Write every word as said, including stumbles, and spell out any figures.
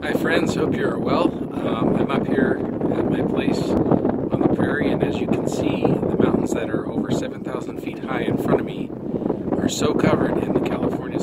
Hi friends, hope you're well. Um, I'm up here at my place on the prairie, and as you can see, the mountains that are over seven thousand feet high in front of me are so covered in the California